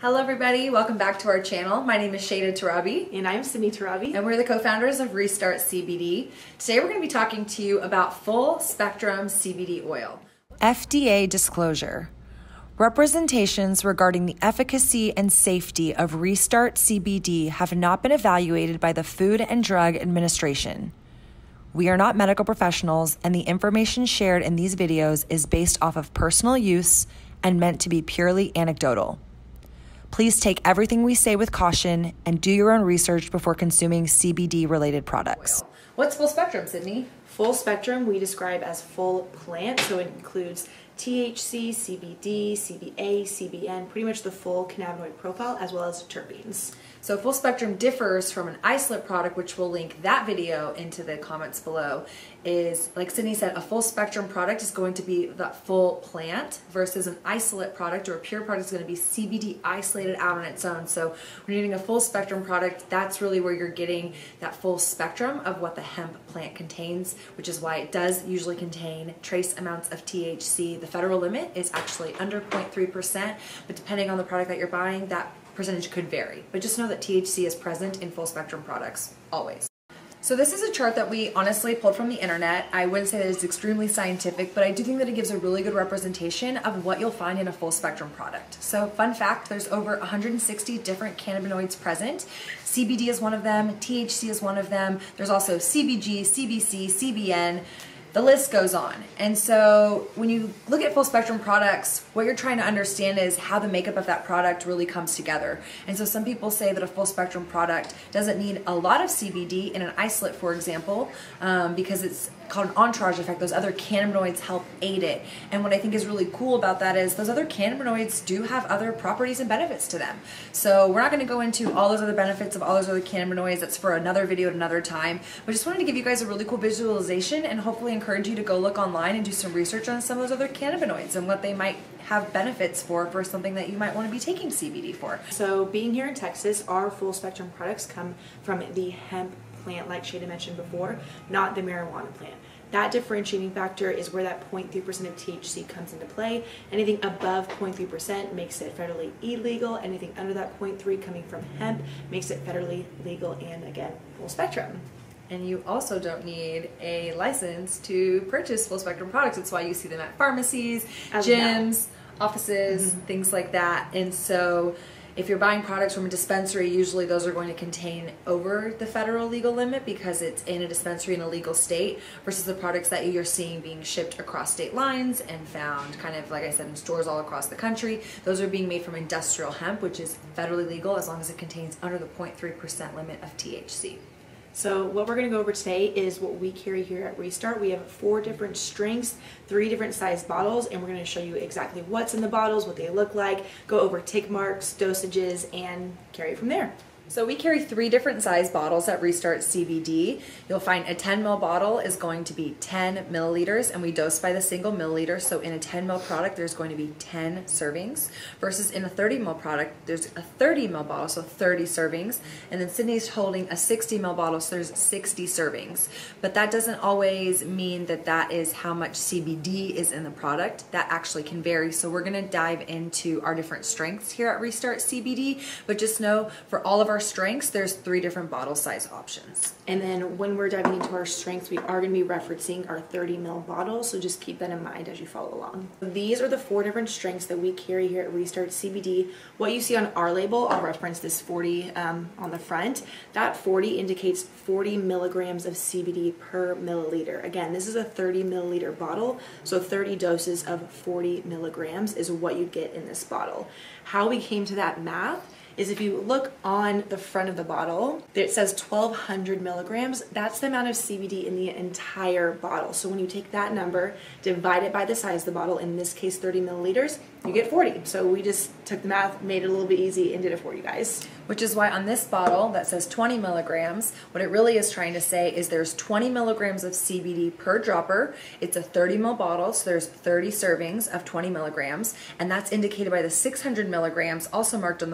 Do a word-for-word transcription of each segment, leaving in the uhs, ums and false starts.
Hello everybody, welcome back to our channel. My name is Shayda Tarabi. And I'm Sydney Tarabi. And we're the co-founders of Restart C B D. Today we're going to be talking to you about full spectrum C B D oil. F D A disclosure. Representations regarding the efficacy and safety of Restart C B D have not been evaluated by the Food and Drug Administration. We are not medical professionals, and the information shared in these videos is based off of personal use and meant to be purely anecdotal. Please take everything we say with caution and do your own research before consuming C B D-related products. What's full spectrum, Sydney? Full spectrum we describe as full plant, so it includes T H C, C B D, C B A, C B N, pretty much the full cannabinoid profile, as well as terpenes. So full spectrum differs from an isolate product, which we'll link that video into the comments below, is, like Sydney said, a full spectrum product is going to be the full plant versus an isolate product or a pure product is going to be C B D isolated out on its own. So when you're getting a full spectrum product, that's really where you're getting that full spectrum of what the hemp plant contains, which is why it does usually contain trace amounts of T H C. The federal limit is actually under zero point three percent, but depending on the product that you're buying, that percentage could vary. But just know that T H C is present in full spectrum products, always. So this is a chart that we honestly pulled from the internet. I wouldn't say that it's extremely scientific, but I do think that it gives a really good representation of what you'll find in a full spectrum product. So fun fact, there's over one hundred sixty different cannabinoids present. C B D is one of them, T H C is one of them. There's also C B G, C B C, C B N. The list goes on. And so when you look at full spectrum products, what you're trying to understand is how the makeup of that product really comes together. And so some people say that a full spectrum product doesn't need a lot of C B D in an isolate, for example, um, because it's called an entourage effect. Those other cannabinoids help aid it. And what I think is really cool about that is those other cannabinoids do have other properties and benefits to them. So we're not going to go into all those other benefits of all those other cannabinoids. That's for another video at another time. But just wanted to give you guys a really cool visualization and hopefully encourage you to go look online and do some research on some of those other cannabinoids and what they might have benefits for for something that you might want to be taking C B D for. So being here in Texas, our full spectrum products come from the hemp plant, like Shayda mentioned before, not the marijuana plant. That differentiating factor is where that zero point three percent of T H C comes into play. Anything above zero point three percent makes it federally illegal. Anything under that zero point three coming from hemp makes it federally legal and, again, full spectrum. And you also don't need a license to purchase full spectrum products. That's why you see them at pharmacies, As gyms, offices, mm-hmm. things like that. And so if you're buying products from a dispensary, usually those are going to contain over the federal legal limit because it's in a dispensary in a legal state versus the products that you're seeing being shipped across state lines and found kind of, like I said, in stores all across the country. Those are being made from industrial hemp, which is federally legal as long as it contains under the zero point three percent limit of T H C. So what we're going to go over today is what we carry here at Restart. We have four different strengths, three different size bottles, and we're going to show you exactly what's in the bottles, what they look like, go over tick marks, dosages, and carry it from there. So we carry three different size bottles at Restart C B D. You'll find a ten mil bottle is going to be ten milliliters, and we dose by the single milliliter. So in a ten mil product, there's going to be ten servings, versus in a thirty mil product, there's a thirty mil bottle, so thirty servings. And then Sydney's holding a sixty mil bottle, so there's sixty servings. But that doesn't always mean that that is how much C B D is in the product. That actually can vary. So we're going to dive into our different strengths here at Restart C B D. But just know, for all of our strengths, there's three different bottle size options. And then when we're diving into our strengths, we are going to be referencing our thirty mil bottles, so just keep that in mind as you follow along. These are the four different strengths that we carry here at Restart C B D. What you see on our label, I'll reference this forty um, on the front. That forty indicates forty milligrams of C B D per milliliter. Again, this is a thirty milliliter bottle, so thirty doses of forty milligrams is what you get in this bottle. How we came to that math is if you look on the front of the bottle, it says twelve hundred milligrams. That's the amount of C B D in the entire bottle. So when you take that number, divide it by the size of the bottle, in this case thirty milliliters, you get forty. So we just took the math, made it a little bit easy, and did it for you guys. Which is why on this bottle that says twenty milligrams, what it really is trying to say is there's twenty milligrams of C B D per dropper. It's a thirty mil bottle, so there's thirty servings of twenty milligrams, and that's indicated by the six hundred milligrams also marked on the bottle. So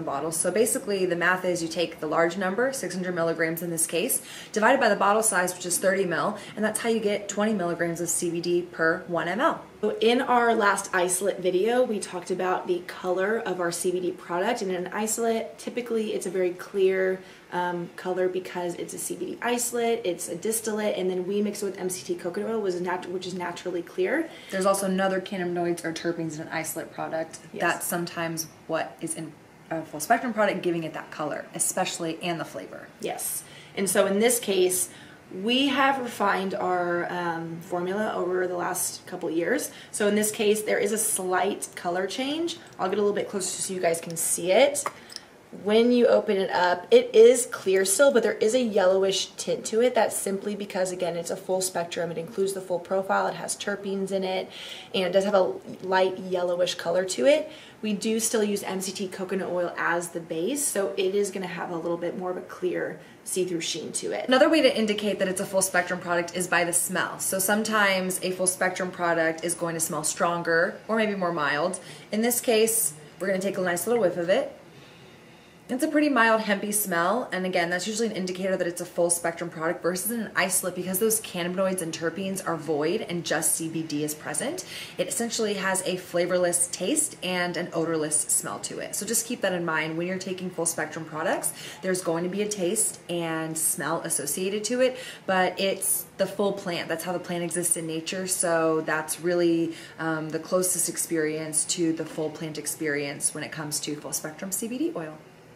So basically the math is you take the large number, six hundred milligrams in this case, divided by the bottle size, which is thirty mil, and that's how you get twenty milligrams of C B D per one milliliter. So in our last isolate video, we talked about the color of our C B D product. And in an isolate, typically it's a very clear um, color because it's a C B D isolate, it's a distillate, and then we mix it with M C T coconut oil, which is, nat which is naturally clear. There's also another cannabinoids or terpenes in an isolate product. Yes. That's sometimes what is in a full spectrum product, giving it that color, especially, and the flavor. Yes. And so in this case, we have refined our um, formula over the last couple years. So in this case, there is a slight color change. I'll get a little bit closer so you guys can see it. When you open it up, it is clear still, but there is a yellowish tint to it. That's simply because, again, it's a full spectrum. It includes the full profile. It has terpenes in it, and it does have a light yellowish color to it. We do still use M C T coconut oil as the base, so it is going to have a little bit more of a clear see-through sheen to it. Another way to indicate that it's a full spectrum product is by the smell. So sometimes a full spectrum product is going to smell stronger or maybe more mild. In this case, we're going to take a nice little whiff of it. It's a pretty mild hempy smell, and again, that's usually an indicator that it's a full spectrum product versus an isolate, because those cannabinoids and terpenes are void and just C B D is present. It essentially has a flavorless taste and an odorless smell to it. So just keep that in mind when you're taking full spectrum products. There's going to be a taste and smell associated to it, but it's the full plant. That's how the plant exists in nature, so that's really um, the closest experience to the full plant experience when it comes to full spectrum C B D oil.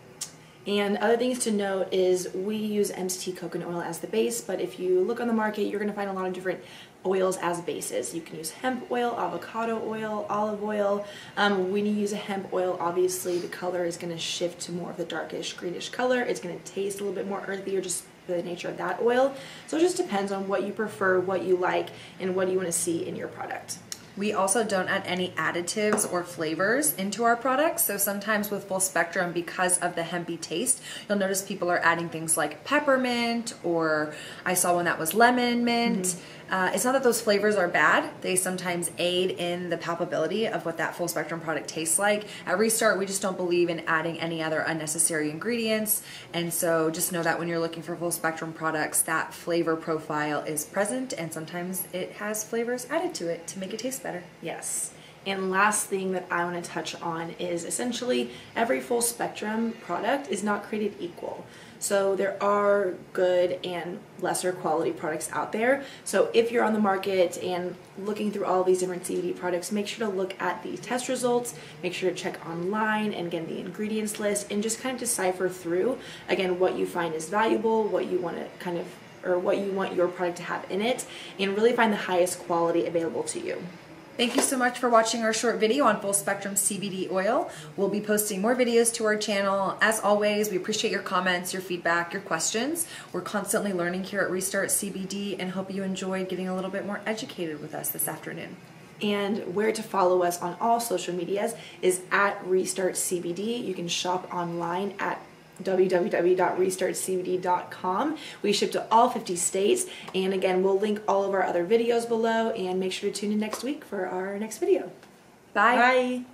And other things to note is we use M C T coconut oil as the base, but if you look on the market, you're going to find a lot of different oils as bases. You can use hemp oil, avocado oil, olive oil. Um, when you use a hemp oil, obviously the color is going to shift to more of the darkish greenish color. It's going to taste a little bit more earthy, or just the nature of that oil. So it just depends on what you prefer, what you like, and what you want to see in your product. We also don't add any additives or flavors into our products. So sometimes with full spectrum, because of the hempy taste, you'll notice people are adding things like peppermint, or I saw one that was lemon mint. Mm-hmm. Uh, it's not that those flavors are bad. They sometimes aid in the palpability of what that full spectrum product tastes like. At Restart, we just don't believe in adding any other unnecessary ingredients. And so just know that when you're looking for full spectrum products, that flavor profile is present, and sometimes it has flavors added to it to make it taste better. Yes. And last thing that I want to touch on is essentially every full spectrum product is not created equal. So there are good and lesser quality products out there. So if you're on the market and looking through all these different C B D products, make sure to look at the test results, make sure to check online and get the ingredients list, and just kind of decipher through, again, what you find is valuable, what you want to kind of, or what you want your product to have in it, and really find the highest quality available to you. Thank you so much for watching our short video on full spectrum C B D oil. We'll be posting more videos to our channel. As always, we appreciate your comments, your feedback, your questions. We're constantly learning here at Restart C B D, and hope you enjoyed getting a little bit more educated with us this afternoon. And where to follow us on all social medias is at Restart C B D. You can shop online at w w w dot restart c b d dot com. We ship to all fifty states, and again, we'll link all of our other videos below, and make sure to tune in next week for our next video. Bye. Bye.